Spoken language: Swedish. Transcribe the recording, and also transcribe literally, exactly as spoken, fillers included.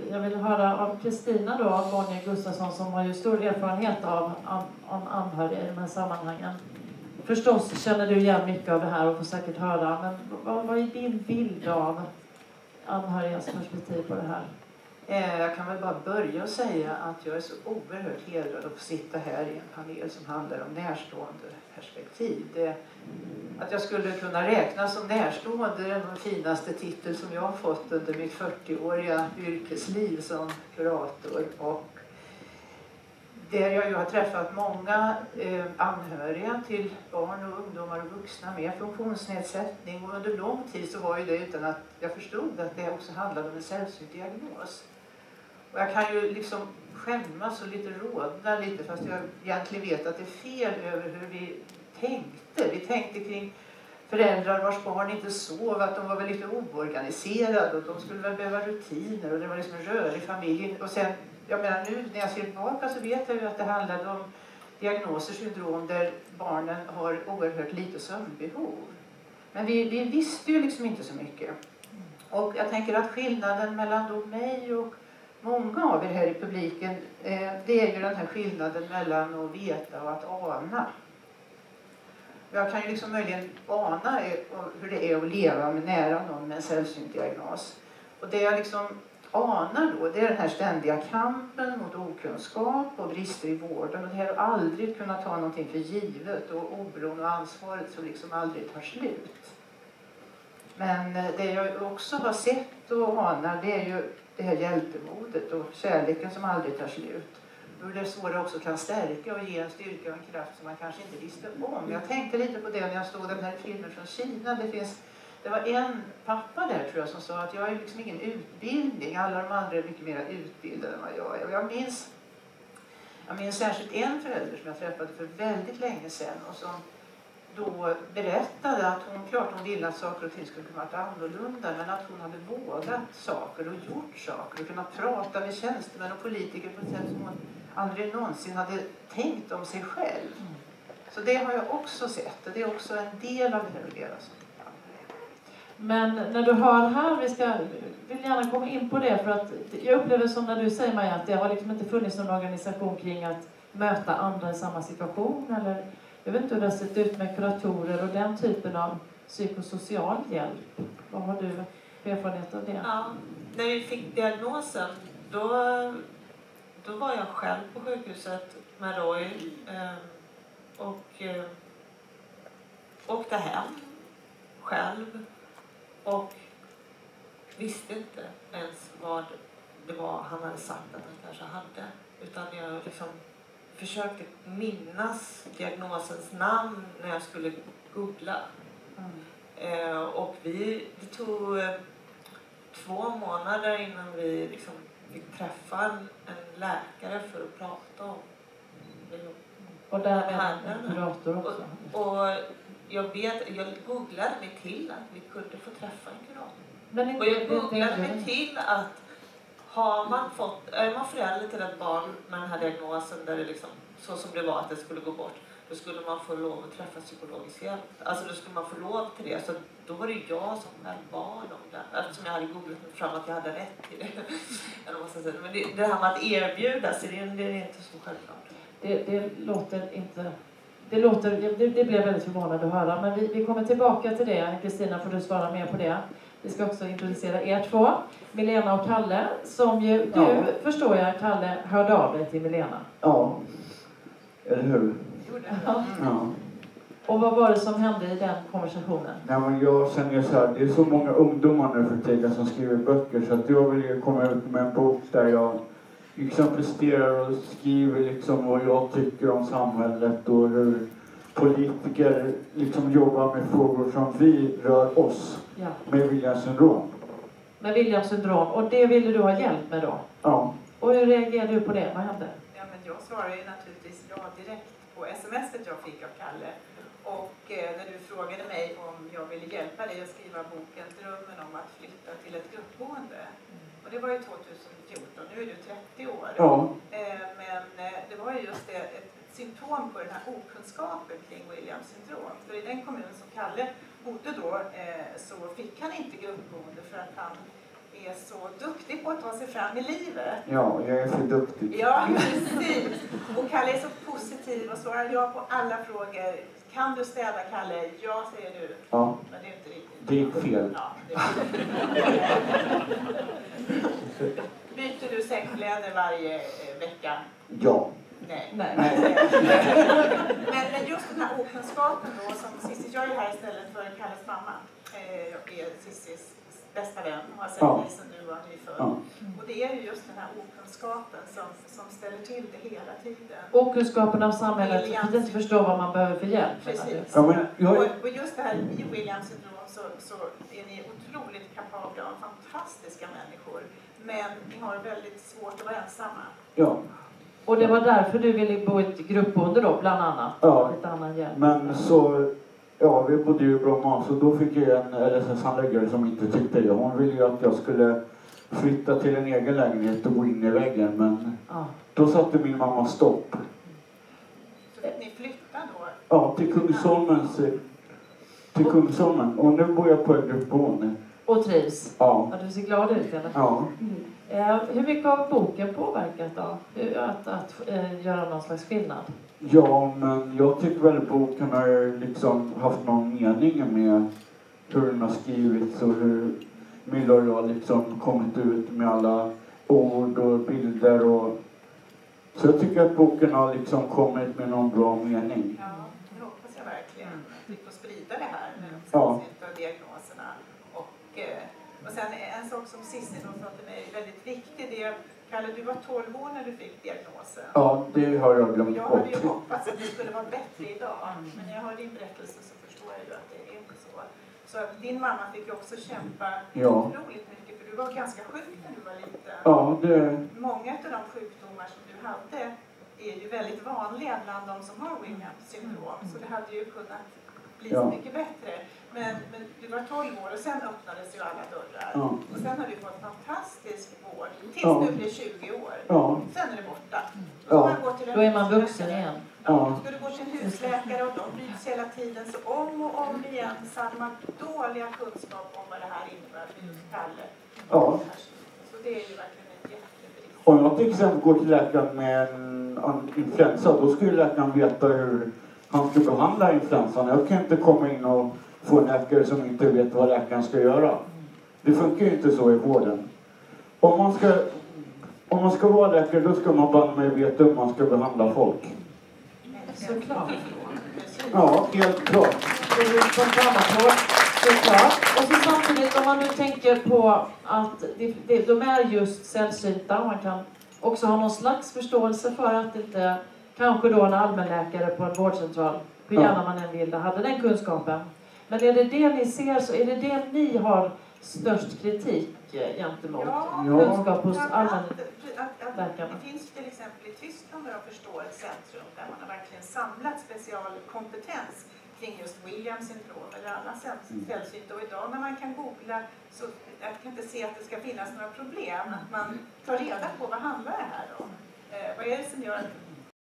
jag vill höra av Kristina då, av Bonnier Gustafsson, som har ju stor erfarenhet av, av, av anhöriga i de här sammanhangen. Förstås känner du igen mycket av det här och får säkert höra, men vad, vad är din bild av anhörigas perspektiv på det här? Jag kan väl bara börja och säga att jag är så oerhört hedrad att få sitta här i en panel som handlar om närstående perspektiv. Det, att jag skulle kunna räknas som närstående är den finaste titel som jag har fått under mitt fyrtioåriga yrkesliv som kurator. Och där jag ju har träffat många eh, anhöriga till barn och ungdomar och vuxna med funktionsnedsättning. Och under lång tid så var ju det utan att jag förstod att det också handlade om en sällsynt diagnos. Och jag kan ju liksom skämmas och lite rådna lite, fast jag egentligen vet att det är fel över hur vi tänkte. Vi tänkte kring föräldrar vars barn inte sov, att de var väl lite oorganiserade och de skulle väl behöva rutiner och det var liksom en rörig familj. Och sen, jag menar nu när jag ser tillbaka så vet jag ju att det handlade om diagnoser, syndrom där barnen har oerhört lite sömnbehov. Men vi, vi visste ju liksom inte så mycket. Och jag tänker att skillnaden mellan då mig och många av er här i publiken, eh, det är ju den här skillnaden mellan att veta och att ana. Jag kan ju liksom möjligen ana hur det är att leva med nära någon med en sällsynt diagnos. Och det jag liksom anar då, det är den här ständiga kampen mot okunskap och brister i vården. Och det här att aldrig kunna ta någonting för givet och oron och ansvaret som liksom aldrig tar slut. Men det jag också har sett och anar, det är ju det här hjältemodet och kärleken som aldrig tar slut. Hur det svåra också kan stärka och ge en styrka och en kraft som man kanske inte visste om. Jag tänkte lite på det när jag såg den här filmen från Kina. Det, finns, det var en pappa där tror jag som sa att jag har liksom ingen utbildning. Alla de andra är mycket mer utbildade än vad jag är. Och jag minns, jag minns särskilt en förälder som jag träffade för väldigt länge sedan. Och som då berättade att hon, klart hon ville att saker och ting skulle kunna vara annorlunda, men att hon hade vågat saker och gjort saker och kunnat prata med tjänstemän och politiker på ett sätt som hon aldrig någonsin hade tänkt om sig själv. Mm. Så det har jag också sett och det är också en del av det här att leva som. Men när du hör här, vi ska, vill gärna komma in på det, för att jag upplever som när du säger Maja att det har liksom inte funnits någon organisation kring att möta andra i samma situation, eller jag vet inte hur det har sett ut med kuratorer och den typen av psykosocial hjälp. Vad har du för erfarenhet av det? Ja, när vi fick diagnosen, då, då var jag själv på sjukhuset med Roy eh, och eh, åkte hem själv och visste inte ens vad det var han hade sagt att han kanske hade. Utan jag liksom försökte minnas diagnosens namn när jag skulle googla. Mm. Eh, och vi, det tog eh, två månader innan vi liksom fick träffa en, en läkare för att prata om det. Och där är en kurator också. Och, och jag vet, jag googlade mig till att vi kunde få träffa en kurator. Men inte, och jag googlade mig till att har man fått, är man förälder till ett barn med den här diagnosen där det liksom, så som det var att det skulle gå bort, då skulle man få lov att träffa psykologisk hjälp. Alltså då skulle man få lov till det. Så då var det jag som själv bad om det. Eftersom jag hade googlat mig fram att jag hade rätt till det. Men det, det här med att erbjuda sig, det, det är inte så självklart. Det, det låter inte... Det, låter, det, det blev väldigt förvånande att höra. Men vi, vi kommer tillbaka till det. Kristina, får du svara mer på det. Vi ska också introducera er två. Milena och Kalle. Som ju, ja. Du, förstår jag, Kalle, hörde av dig till Milena. Ja, eller hur? Ja. Ja. Och vad var det som hände i den konversationen? Nej, men jag känner ju så här, det är så många ungdomar nu för tiden som skriver böcker, så att jag vill komma ut med en bok där jag liksom presterar och skriver liksom vad jag tycker om samhället och hur politiker liksom jobbar med frågor som vi rör oss ja. Med Williams syndrom. Med Williams syndrom, och det ville du ha hjälp med då? Ja. Och hur reagerade du på det? Vad hände? Ja, men jag svarade ju naturligtvis ja direkt på smset jag fick av Kalle. Och eh, när du frågade mig om jag ville hjälpa dig att skriva boken Drömmen om att flytta till ett gruppboende. Mm. Och det var ju tjugohundrafjorton, nu är du trettio år. Ja. Eh, men eh, det var ju just det, ett symptom på den här okunskapen kring Williams syndrom. För i den kommun som Kalle bodde då eh, så fick han inte gruppboende för att han är så duktig på att ta sig fram i livet. Ja, jag är för duktig. Ja, precis. Och Kalle är så positiv och svarar ja på alla frågor. Kan du städa, Kalle? Ja, säger du. Ja. Men det är inte riktigt. Det gick fel. Ja, det är byter du sängkläder varje eh, vecka? Ja. Nej. Nej. men, men just den här okunskapen då, som Cissi, jag är här istället för Kalles mamma. Eh, jag är Cissis bästa vän och har sett Ja. dig som du var nyfödd. Ja. Och det är ju just den här okunskapen som, som ställer till det hela tiden. Okunskapen av samhället, Williams. att inte förstå vad man behöver för hjälp. Precis. Ja, men jag... och, och just det här i Williams syndrom så, så är ni otroligt kapabla och fantastiska människor. Men ni har väldigt svårt att vara ensamma. Ja. Och det var därför du ville bo i ett gruppboende då, bland annat? Ja. Lite annan hjälp. Men så, ja, vi bodde ju i Bromma, så då fick jag en L S S-handläggare som inte tyckte det. Hon ville ju att jag skulle flytta till en egen lägenhet och gå in i väggen, men Ja. då satte min mamma stopp. Så fick ni flytta då? Ja, till Kungsholmens, till Kungsholmen. Och nu bor jag på ett gruppboende. Och trivs? Ja. Ja, du ser glad ut i alla fall. Ja. Eh, hur mycket har boken påverkat då? Hur, att att eh, göra någon slags skillnad? Ja, men jag tycker väl boken har liksom haft någon mening med hur den har skrivits och hur Milla och jag liksom kommit ut med alla ord och bilder och så jag tycker att boken har liksom kommit med någon bra mening. Ja, det hoppas jag verkligen. Att vi får sprida det här med de Ja. sällsynta diagnoserna. Och, eh, och sen en sak som Cissi då sa till mig är väldigt viktig. Det är, Kalle, du var tolv år när du fick diagnosen. Ja, det har jag glömt Jag hade bort. ju hoppats att det skulle vara bättre idag. Men när jag hör din berättelse så förstår jag ju att det är inte så. Så att din mamma fick ju också kämpa Ja. otroligt mycket. För du var ganska sjuk när du var liten. Ja, det... Många av de sjukdomar som du hade är ju väldigt vanliga bland de som har Williams syndrom. Så det hade ju kunnat bli Ja. så mycket bättre. Men, men du var tolv år och sen öppnades ju alla dörrar. Ja. Och sen har du fått fantastisk vård tills Ja. du blir tjugo år. Ja. Sen är det borta. Ja. Då, man går till en Då är man husläkare. vuxen igen. Ja. Ja. Då ska du gå till en husläkare och de byts hela tiden. Så om och om igen samma dåliga kunskap om vad det här innebär för just Kalle. Ja. Så det är ju verkligen en jättebrist. Om jag till exempel går till läkaren med en, en influensa, då skulle läkaren veta hur han ska behandla influensan. Jag kan inte komma in och få en läkare som inte vet vad läkaren ska göra. Det funkar ju inte så i vården. Om man ska, om man ska vara läkare, då ska man bara med veta hur man ska behandla folk. Såklart. Ja, helt klart. Det är ju spontanapplåd, såklart. Och så samtidigt, om man nu tänker på att det, det, de är just sällsynta, och man kan också ha någon slags förståelse för att inte, kanske då en allmänläkare på en vårdcentral, hur Ja. gärna man än vill, hade den kunskapen. Men är det det ni ser, så är det det ni har störst kritik eh, gentemot? Ja. Kunskap hos Framför allmän... allt, att, att, läkarna. det finns till exempel i Tyskland, där jag förstår, ett centrum där man har verkligen samlat specialkompetens kring just Williams syndrom eller alla säll- sällsynta. Och idag när man kan googla så jag kan inte se att det ska finnas några problem. Att man tar reda på vad handlar det här om. Eh, vad är det som gör att